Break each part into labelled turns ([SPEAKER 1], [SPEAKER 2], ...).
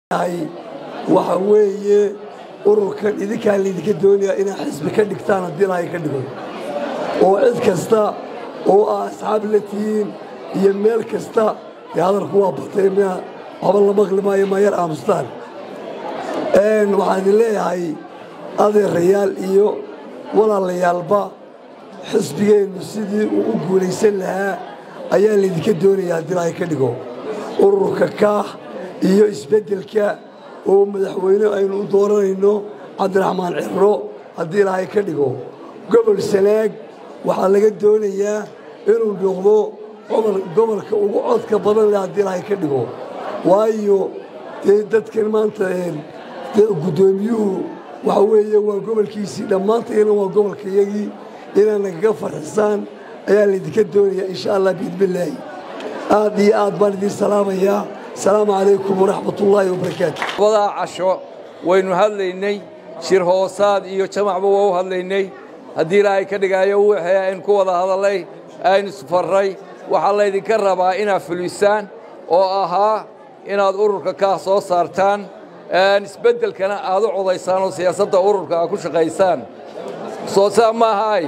[SPEAKER 1] waxa weeye ururkan idinka lidinka doonaya in xisbi ka dhigtaan hadii ay ka dhigo oo cid kasta oo asxaab la tiin iyo meel kasta hadalku waa batay ma haba la maqlimayo ma yar aamustaan waxaan leeyahay adeerayaal iyo walaalayaalba xisbigeenu sidii uu guuleysan lahaa ayaa lidinka doonaya hadii ay ka dhigo ururka ka iyo isbedelka oo madaxweyne aynu u dooranayno Cabdiraxmaan Ciro hadii ay ka dhigo gobol Sanaag waxa laga doonayaa inuu noqdo gobolka ugu codka badan hadii ay ka dhigo waayo dadkan maanta gudoomiyuhu waxa weeye waa gobolkiisii dhamaanteena waa gobolkayagii inaan naga farxisaan ayaa lidinka doonaya insha Allah biidbillah aad iyo aad baan idin salaamayaa السلام عليكم ورحمة الله وبركاته.
[SPEAKER 2] وضع عشوا وينهضليني شير هوساد إيو جمع بوه هضليني هدي راي كدقا يوحي إن كوضا هضلي أين سفري وحالي ذكربا إنا فلوسان أو أها إنا أورك كاسو سارتان نسبدل كنا هذا عضيسان وسياسة أورك أكوش غيسان صوصا ما هاي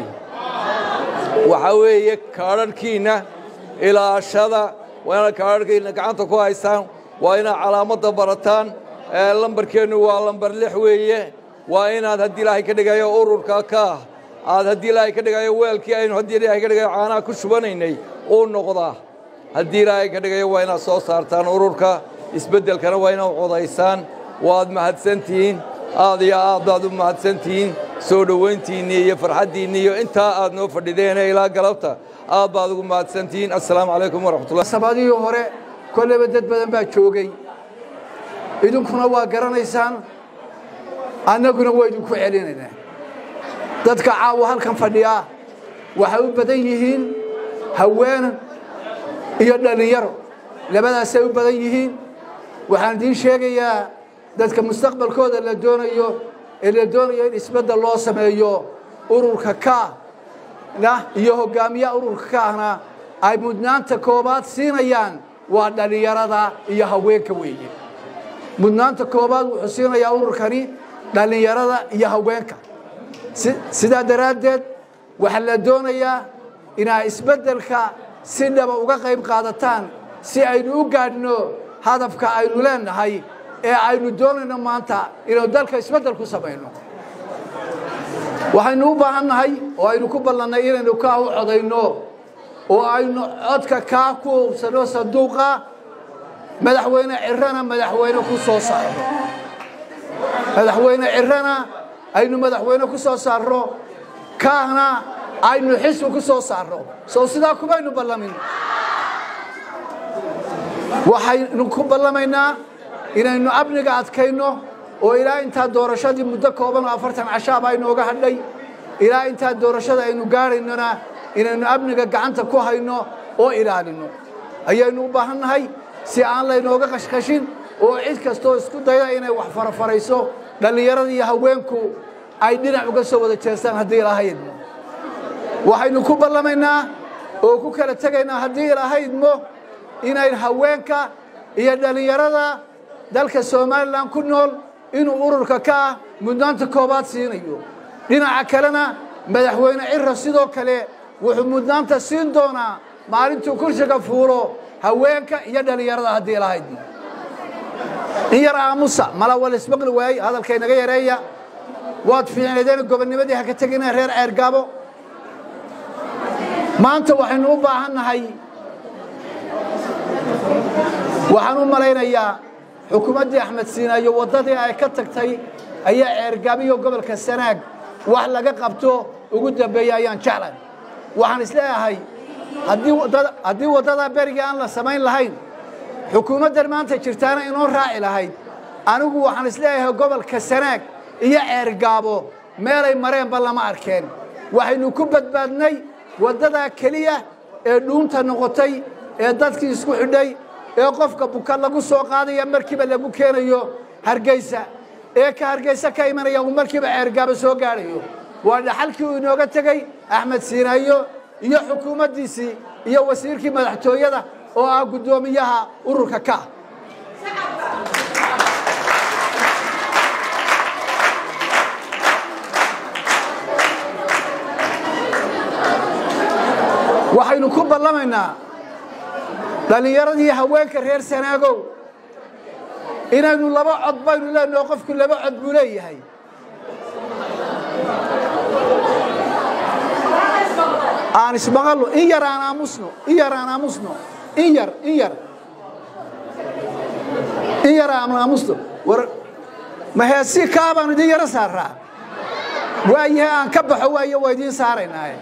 [SPEAKER 2] وحاوي كارن كينا إلى الشذا وأنا كارك إنك عنده كويسان وأنا علامة برتان لمبر كانوا ولمبر لحوية وأنا هدي له كده جاي أورور كاكا هدي له كده جاي ويل كأنه هدي له كده جاي أنا كشبانيني أو نقطة هدي له كده جاي وأنا صوص صارتان أورور كا يسبدل كنا وأنا عضيسان واد مهد سنتين يا أعضاد مهد سنتين سودوينتيني يفرحديني أنت أدنو فردينا إلى قلبته بعضكم بعد سنتين السلام عليكم ورحمة الله.
[SPEAKER 3] سبادي يومره كل بدت بدن بتشوقي إذن كنا واقرنا إنسان أنا كنا وايد كويليننا تدك عاوه هالكم فديا وحب بديهين هوان يدنا يرو لبنا سوي بديهين وحندين شيء يا تدك مستقبل كود اللي دون يسبد الله سمايو أورك كا لا يهجامية أورك كهنا أي مدنانت كوبات سينيان ودليرada iyo haweenka weeye mudnaanta koobaad wuxuu siinayaa ururkani dhalinyarada iyo haweenka sida daraadeed waxa la doonayaa inay isbedelka si dhab uga qayb qaadataan si aynu u gaadhno hadafka aynu leenahay ee aynu doonayno maanta inuu dalka isbedel ku sameeyno waxaynu u baahannahay oo aynu ku ballanay inaynu ka codayno oo aynu codka ka ku sano sanduuqa madaxweyne Cirana madaxweyne ku soo saaro madaxweyne Cirana aynu madaxweyne ku soo saaro kaana aynu xisbi ku soo saaro soo sidaa kubaynu ballamin waxaynu ku ballamaynaa inaynu abniga adkayno oo ilaa inta doorashadii muddo kooban 40 cashaab aynu uga hadhay ilaa inta doorashada aynu gaaraynona inaynu abniga gacanta ku hayno oo ilaalino ayaynu u baahannahay si aan la inooga qashqashin oo cid kasto isku dayda inay wax farafarayso dhalinyarada iyo haweenku ay dhinac uga soo wada jeestaan hadii ilaahayidmo waxaynu ku ballamaynaa oo ku kala tagaynaa hadii ilaahayidmo inay haweenka iyo dhalinyarada dalka Soomaaliland ku nool inuu ururka ka mudnaanta koobaad siinayo dhinaca kalena madaxweyne Ciro sidoo kale wuxuu mudnaanta siin doonaa maalintuu kursiga fuulo haweenka iyo dhalinyarada hadii ilaahayidmo in yar aamusa mala wal isbaqli waay hadalkay naga yareeya waad fiicneedeen gobonnimadii ha ka tagina reer Ceergaabo maanta waxaynu u baahannahay waxaan u malaynayaa xukuumadda Axmed Siinaayo wadadii ay ka tagtay ayaa Ceergaabo iyo gobolka Sanaag wax laga qabto ugu dambeeyay ayaan jeclahay waxaan isleeyahay hadii wadada bariga aan la sameyn lahayn xukuumadda maanta jirtaana inoo raaci lahayd anigu waxaan isleeyahay gobolka Sanaag iyo Ceergaabo meelay mareen bal lama arkeen waxaynu ku badbaadnay wadada kaliya ee dhuunta noqotay ee dadkii isku xidhay ee qofka buka lagu soo qaadayo markiiba lagu keenayo Hargeysa ee ka Hargeysa ka imanaya markiiba Ceergaabo soo gaarayo waa dhaxalkii uu inooga tagay Axmed Siinaayo iyo xukuumaddiisii iyo wasiirkii madaxtooyada oo ah gudoomiyaha ururka ka ballamaynaa dhalinyaradii haweenka reer Sanaagow inaynu laba cod baynu leenahay qofku laba cod buu leeyahay aan ismaqalno in yar aan aamusno in yar aan aamusno war ma heesi kaabaan idin yara saaraa waayahay aan ka baxo waayo waa idin saaraynaa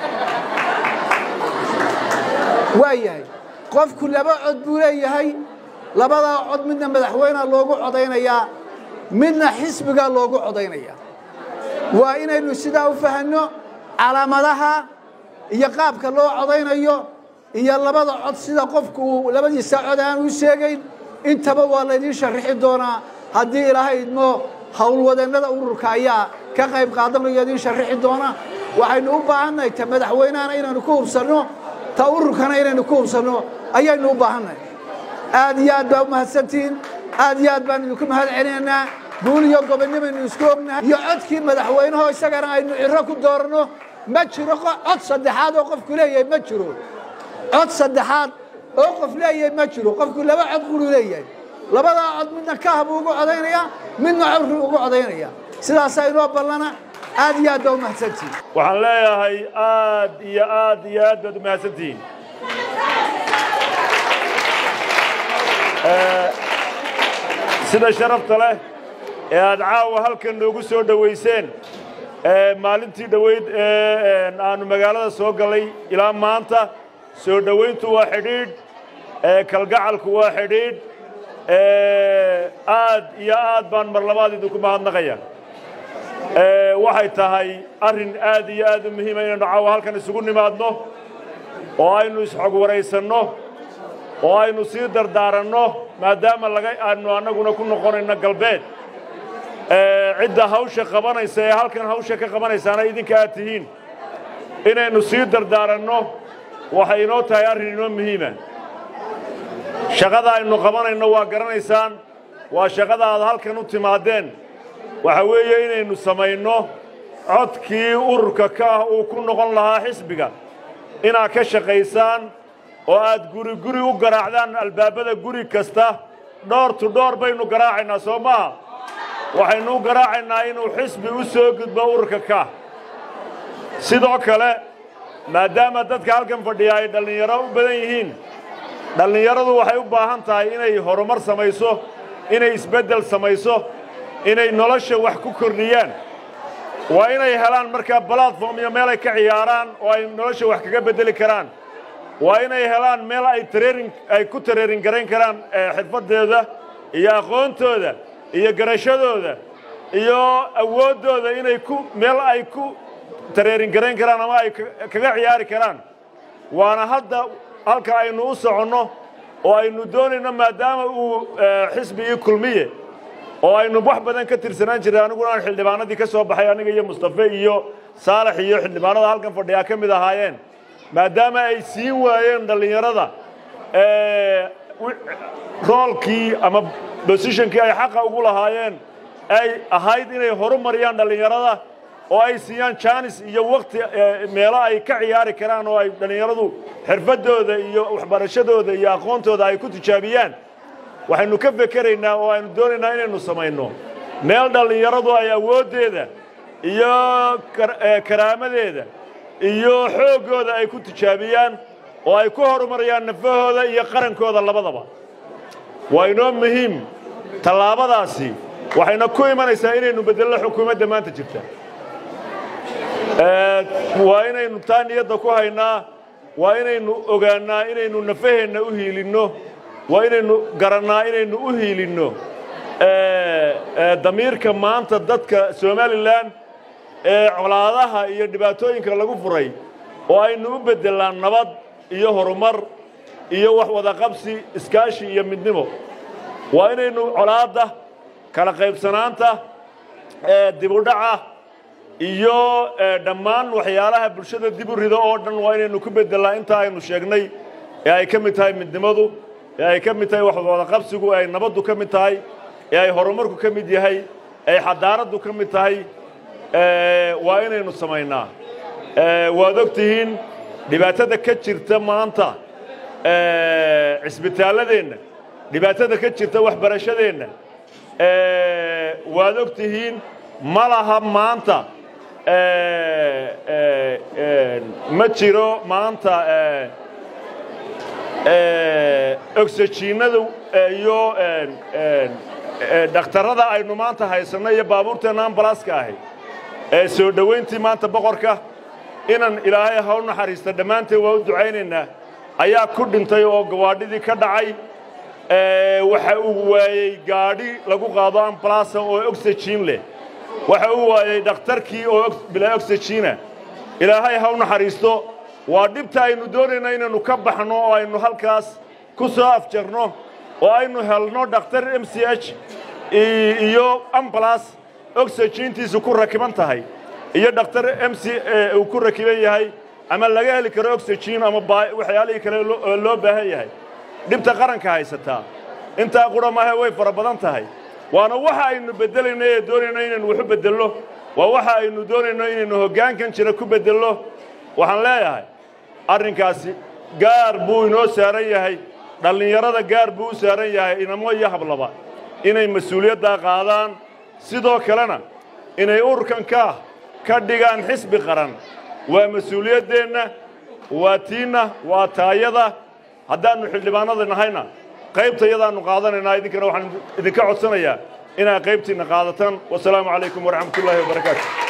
[SPEAKER 3] waayahay qofku laba cod buu leeyahay labada cod midna madaxweynaha loogu codeynayaa midna xisbiga loogu codeynayaa waa inaynu sidaa u fahanno calaamadaha iyo qaabka loo codeynayo iyo labada cod sida qofku labadiisa cod aan u sheegayn intaba waa la idin sharxi doonaa haddii ilaahay idmo hawlwadeennada ururka ayaa ka qayb qaadanaya idin sharxi doona waxaynu u baahannahay ta madaxweynahana inaynu ku hubsanno ta ururkana inaynu ku hubsanno ayaynu u baahannahay aad iyo aad baa u mahadsantihiin aad iyo aad baan idinku mahad celinaynaa guul iyo gobonnimaynu isku ognahay iyo codkii madaxweynaho isagana aynu ciro ku dooranno ma jiro cod saddexaad oo qofku leeyahay ma jiro cod saddexaad oo qof leeyahay ma jiro qofku laba cod qulu leeyahay labada cod midna ka hab ugu codeynaya midna cawri ugu codeynaya sidaas aynu ballana aad iyo aad u mahadsantihiin
[SPEAKER 4] waxaan leeyahay aad iyo aad baad u mahadsantihiin sida sharafta leh ee aad caawa halkan noogu soo dhaweyseen maalintii dhaweyd aanu magaalada soo galay ilaa maanta soo dhaweyntu waa xidhiidh kalgacalku waa xidhiidh aad iyo aad baan mar labaad idinku mahadnaqaya waxay tahay arrin aad iyo aad u muhiima inaynu caawa halkan isugu nimaadno oo aynu isxog waraysanno oo aynu sii dardaaranno maadaama aanu annaguna ku noqonayno galbeed cidda hawsha qabanaysa ee halkan hawsha ka qabanaysaana idinka aad tihiin inaynu sii dardaaranno waxay inoo tahay arrin inoo muhiima shaqada aynu qabanayno waa garanaysaan waa shaqada aad halkan u timaadeen waxa weeye inaynu samayno codkii ururka ka ah uu ku noqon lahaa xisbiga inaad ka shaqaysaan oo aad guri u garaacdaan albaabada guri kasta door to door baynu garaacaynaa soo maaha waxaynu u garaacaynaa inuu xisbi u soo gudbo ururka ka sidoo kale maadaama dadka halkan fadhiya ay dhallinyaro u badan yihiin dhallinyaradu waxay u baahan tahay inay horumar samayso inay isbeddel samayso inay nolosha wax ku kordhiyaan waa inay helaan markaa platform iyo meel ay ka ciyaaraan oo ay nolosha wax kaga beddeli karaan waa inay helaan meel ay ku tareerin garayn karaan xirfadooda iyo aqoontooda iyo garashadooda iyo awooddooda inay meel ay ku tareerin garayn karaan ama ay kaga ciyaari karaan waana hadda halka aynu u soconno oo aynu doonayno maadaama uu xisbigii kulmiye oo aynu wax badan ka tirsanaan jiray aniguna aan xildhibaanadii ka soo baxay aniga iyo mustafe iyo saalax iyo xildhibaanada halkan fadhiyaa ka mid ahaayeen maadaama ay siin waayeen dhallinyarada roolkii ama bosishonkii ay xaqa ugu lahaayeen ay ahayd inay horumariyaan dhallinyarada oo ay siiyaan jaanis iyo wakti meelo ay ka ciyaari karaan oo ay dhallinyaradu xirfadooda iyo waxbarashadooda iyo aqoontooda ay ku tijaabiyaan waxaynu ka fekeraynaa oo aynu doonaynaa inaynu samayno meel dhallinyaradu ay awooddeeda iyo karaamadeeda iyo xooggooda ay ku tijaabiyaan oo ay ku horumariyaan nafahooda iyo qarankooda labadaba waa inoo muhiim tallaabadaasi waxayna ku imanaysaa inaynu beddelno xukuumadda maanta jirta waa inaynu taa niyadda ku haynaa waa inaynu ogaannaa inaynu nafaheenna u hiilinno waa inaynu garannaa inaynu u hiilinno damiirka maanta dadka somalilan ee colaadaha iyo dhibaatooyinka lagu furay oo aynu u beddelaan nabad iyo horumar iyo wax wada qabsi iskaashi iyo midnimo waa inaynu colaadda kala qaybsanaanta dibudhaca iyo dhammaan waxyaalaha bulshada dib u rido oo dhan waa inaynu ku beddelaa intaa aynu sheegnay ee ay ka mid tahay midnimadu ee ay ka mid tahay wax wada qabsigu ee ay nabaddu ka mid tahay ee ay horumarku ka mid yahay ee ay xadaaraddu ka mid tahay waa inaynu samaynaa waad og tihiin dhibaatada ka jirta maanta cisbitaaladeenna dhibaatada ka jirta waxbarashadeenna waad og tihiin ma laha maanta ma jiro maanta oxygenadu iyo dhakhtarada aynu maanta haysanno iyo baabuurteena ambalaska ahi soo dhoweyntii maanta boqorka inaan ilaahay ha u naxariista dhammaanteen waa u ducaynaynaa ayaa ku dhintay oo gawaadhidii ka dhacay waxa uu waayey gaadhi lagu qaado ambalasa oo oxygen leh waxa uu waayey dhakhtarkii oo bilaa oxygena ilaahay ha u naxariisto waa dhibta aynu doonayna inaynu ka baxno oo aynu halkaas ku soo afjarno oo aynu helno dhakhtar mch iyo ambalas oxygentiisu ku rakiban tahay iyo dhakhtar mc uu ku rakiban yahay ama laga heli karo oxygen ama waxyaalihii kale loo baahan yahay dhibta qaranka haysataa intaa qura maahe way fara badan tahay waana waxa aynu beddelayno ee doonayno inaynu waxu beddelno waa waxa aynu doonayno inaynu hoggaankan jira ku beddelno waxaan leeyahay arrinkaasi gaar buu inoo saaran yahay dhallinyarada gaar buu u saaran yahay inamo iyo hablaba inay mas-uuliyaddaa qaadaan sidoo kalena inay ururkan ka dhigaan xisbi qaran waa mas-uuliyaddeenna waa tiinna waa taayada haddaannu xildhibaanada nahayna qaybtayadaannu qaadanaynaa idinkana waxaan idinka codsanayaa inaad qaybtiinna qaadataan wasalaamu calaykum waraxmatullaahi wabarakaatu